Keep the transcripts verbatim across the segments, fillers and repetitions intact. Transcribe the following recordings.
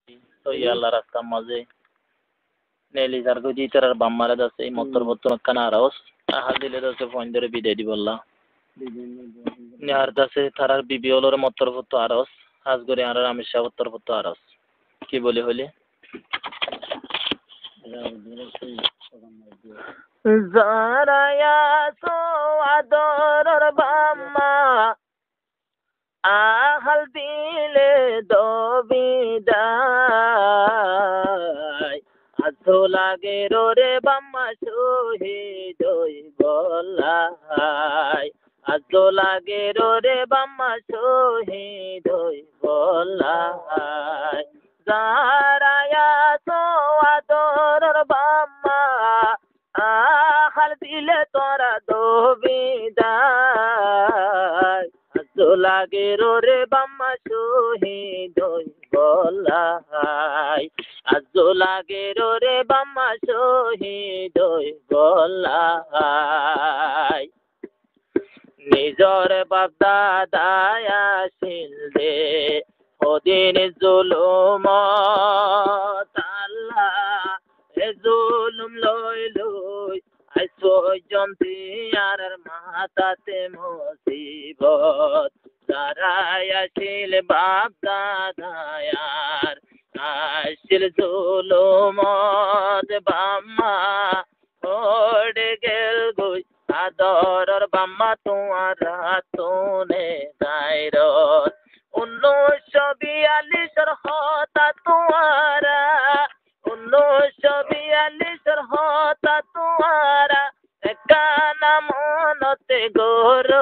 So yalla rasta maze. Neli zargo jitarar bammare dase motor botto kana raos. Ahal dile dase phone dore bide di bolla. Nihar dase tarar bibi olor motor botto aros. আজ করে আর আমি সাবত্তর পত্র আরস কি বলি হলি জারায়া so আদরর বাম্মা আহাল দিলে দবিদাই আজো লাগে রে বাম্মা শহীদ হই বলাই আজো লাগে রে বাম্মা শহীদ হই বলাই জারায়া সো আদরর বাম্মা আহাল দিলে তোরা দবিদাই আজো লাগে রে বাম্মা শহীদ হই বলাই আজো লাগে রে বাম্মা শহীদ হই বলাই নিজর বাপ দাদায় আসিল দে ওদিন জুলুম আল্লাহ এ জুলুম লই লই আই পর্যন্ত আর মাথাতে মুসিবত দাঁড়ায় আসিল বাপ দাদায়ার আসিল জুলুম বাম্মা ওড়ে গেল গই আদরর বাম্মা তোমার তুনে গায়রত উনিশশো বিয়াল্লিশের হতা তোমারা উনিশশো বিয়াল্লিশের হতা তোমারা কানা মনতে গরু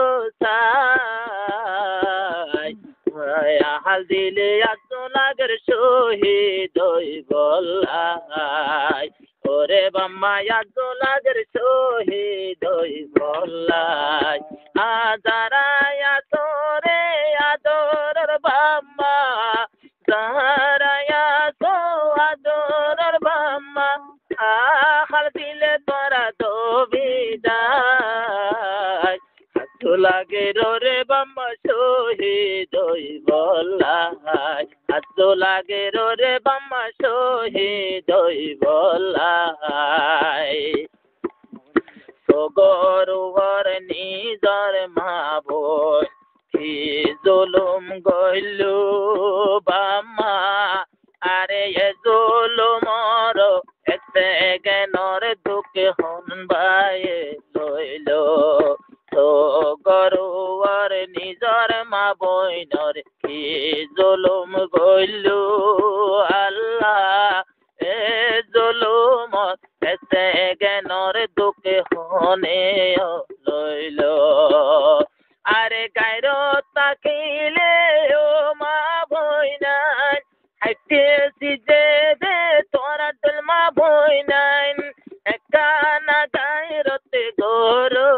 সাই হাল দিলে আসলাগের শহীদ হই বলাই ওরে বাম্মা আসলাগের শহীদ হই বলাই আজারায়া তোরে আদরর বাম্মা জারায়া তো আদরর বাম্মা আহাল দিলে তোরা দবিদাই আজো লাগে রে বাম্মা শহীদ হই বলাই আজো লাগে রে বাম্মা শহীদ হই বলাই সগরুয়ার নিজর মা বই কি জুলুম গইলু বাম্মা আরে এ জুলুমর একতে গেনর দুঃখে হন বায়ে লইল সগরুয়ার নিজর মা বইনর কি জুলুম গইলু আল্লাহ এ জুলুম এতে গেনর দুঃখে হনে লইল আরে গায়র তাকিলে ও মা বইনান হাইতে সিজে দে তোরা দল মা বইনান একানা গায়রতে গরু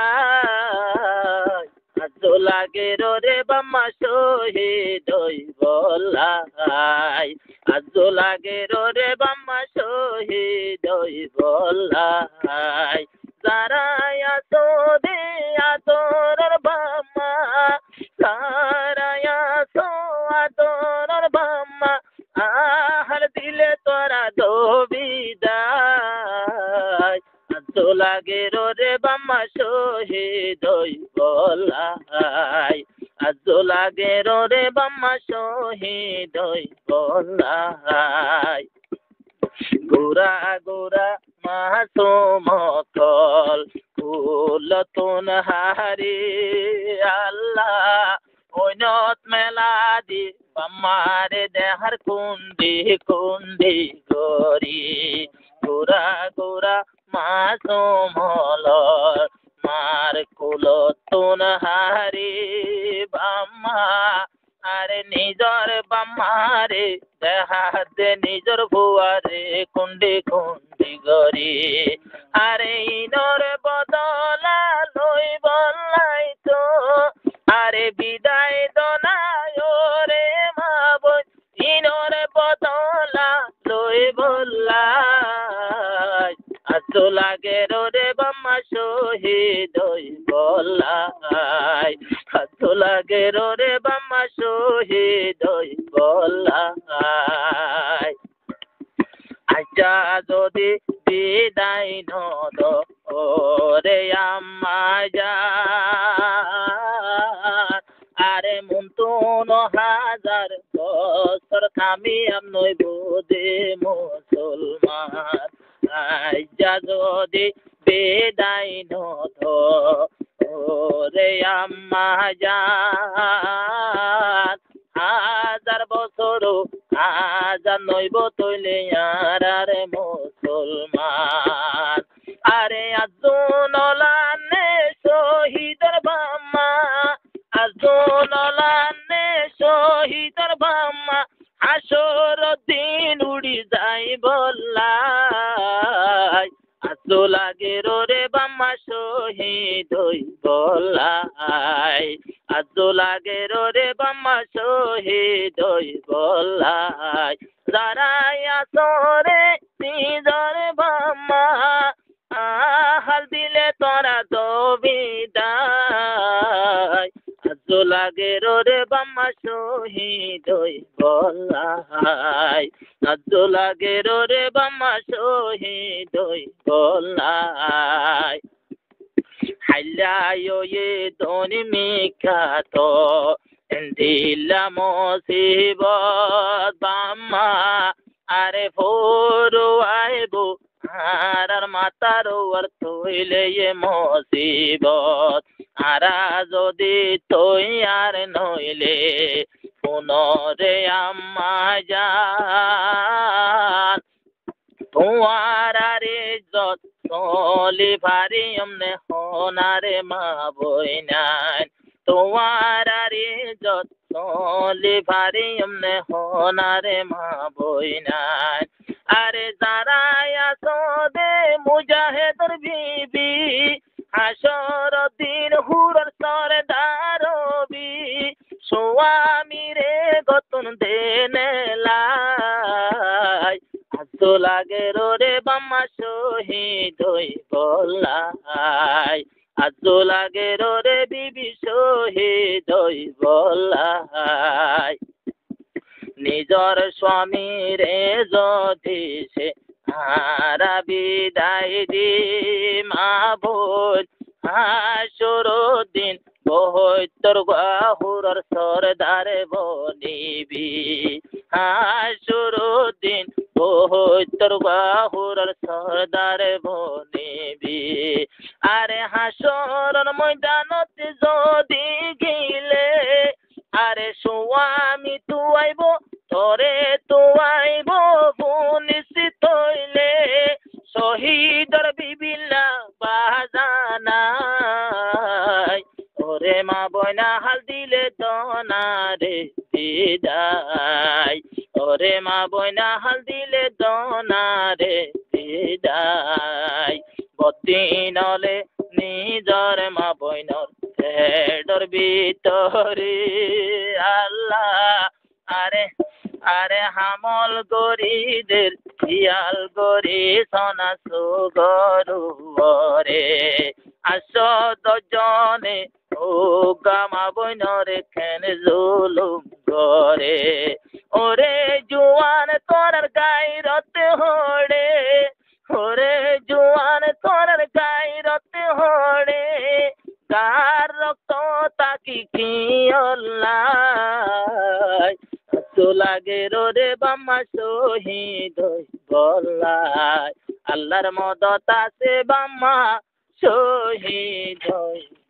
সাই আজো লাগে রে বাম্মা শহীদ হই বলাই আজো লাগে রে বাম্মা শহীদ হই বলাই জারায়া তো দে আদরর বাম্মা জারায়া তো আদরর বাম্মা আহার দিলে তোরা দবিদাই আজো লাগে রে বাম্মা শহীদ হই বলাই আজো লাগে রে বাম্মা শহীদ হই বলাই গোরা গোরা মাসুম কল ফুলতুন হারি আল্লাহ ওইনত মেলা দি বাম্মারে দেহার কুন্দি কুন্দি গরি গোরা গোরা মাসুম মার কুলতুন হারি বাম্মা আরে নিজর বাম্মারে দেহাতে নিজর ভুয়ারে কুন্ডি কুন্ডি গরি আরে ইনর বদলা লই বলাই তো আরে বিদায় দনায় রে মা বই ইনর বদলা লই বলাই আজো লাগে রে বাম্মা শহীদ হই বলাই আজো লাগে রে বাম্মা শহীদ হই বলাই যদি বিদায় নদ ওরে আম্মা জান আরে মন্তন হাজার বছর কামিয়াব নইব দে মুসলমান আইজা যদি বিদায় নদ ওরে আম্মা জান হাজার বছর হাজার নইব তৈলে আরে মুসলমান আরে আজুনলানে শহীদর বাম্মা আজুনলানে শহীদর বাম্মা হাসর দিন উড়ি যাই বল্লাই আজু লাগে রে বাম্মা শহীদ হই বল্লাই আজু লাগে রে বাম্মা শহীদ হই বল্লাই যারাই আসরে নিজর বাম্মা হাল দিলে তোরা তো বিদায় আজু লাগে রে বাম্মা শহীদ হই বল্লাই আজু লাগে রে বাম্মা শহীদ হই বল্লাই হাইলায়ো এ দনি মিকাত দিলা মুসিবত বাম্মা আরে ফোরো আইবো আর মাতার ওর তৈলে এ মুসিবত আরা যদি তুই আর নইলে পুনরে আম্মা জান তোমার আরে যত চলি ভারি অমনে হোনারে মা বইনান তোমার আরে যত চলি ভারি অমনে হোনারে মা বইনান আরে যারা আসো দে মুজাহিদর বিবি হাসর দিন হুরর সরদারবি স্বামী রে গতন দেনে লাই আজু লাগে রে বাম্মা শহীদ হই বল্লাই আজু লাগে রে বিবি শহীদ হই বল্লাই নিজর স্বামী রে যদি সে হারা বিদায় দি মা বোন হাসর দিন বহত্তর গাহুরর সরদারে বনিবি হাসর দিন বহত্তর গাহুরর সরদারে বনিবি আরে হাসরর ময়দানত যদি গিলে আরে স্বামী তুয়াইব তোরে তুয়াইব বুনিসিত হইলে শহীদর বিবিল্লা বাজানাই ওরে মা বয়না হাল দিলে দনারে বিদায় ওরে মা বয়না হাল দিলে দনারে বিদায় বদিনলে নিজর মা বয়নর পেটর ভিতরে আল্লাহ আরে আরে হামল গরিদের শিয়াল গরি সোনা সুগরু রে আসো দজনে ও গামা বইনরে খেন জুলুম করে ওরে জুয়ান তোরার গায়রত হড়ে ওরে জুয়ান তোরার গায়রত হড়ে কার রক্ত তাকি খিয়ল্লাই আজু লাগে রে বাম্মা শহীদ হই বল্লাই আল্লাহর মদত আছে বাম্মা শহীদ হই